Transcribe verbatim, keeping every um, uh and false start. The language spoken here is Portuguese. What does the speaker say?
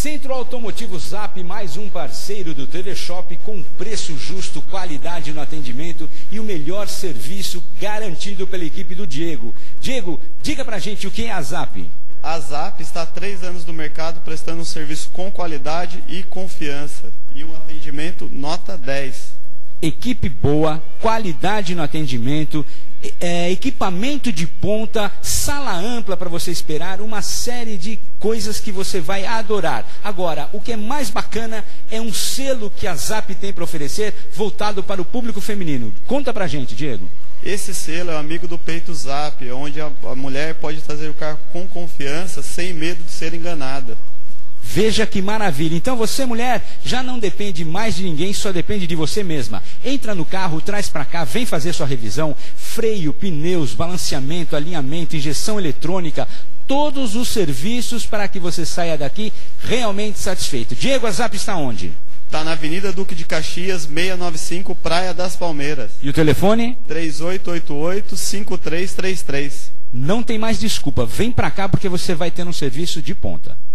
Centro Automotivo Zap, mais um parceiro do Teleshop com preço justo, qualidade no atendimento e o melhor serviço garantido pela equipe do Diego. Diego, diga pra gente o que é a Zap. A Zap está há três anos no mercado prestando um serviço com qualidade e confiança e um atendimento nota dez. Equipe boa, qualidade no atendimento, é, equipamento de ponta, sala ampla para você esperar, uma série de coisas que você vai adorar. Agora, o que é mais bacana é um selo que a Zap tem para oferecer voltado para o público feminino. Conta pra gente, Diego. Esse selo é o amigo do peito Zap, onde a, a mulher pode trazer o carro com confiança, sem medo de ser enganada. Veja que maravilha. Então você, mulher, já não depende mais de ninguém, só depende de você mesma. Entra no carro, traz para cá, vem fazer sua revisão. Freio, pneus, balanceamento, alinhamento, injeção eletrônica, todos os serviços para que você saia daqui realmente satisfeito. Diego, a Zap está onde? Está na Avenida Duque de Caxias, seiscentos e noventa e cinco, Praia das Palmeiras. E o telefone? três oito oito oito, cinco três três três. Não tem mais desculpa, vem para cá porque você vai ter um serviço de ponta.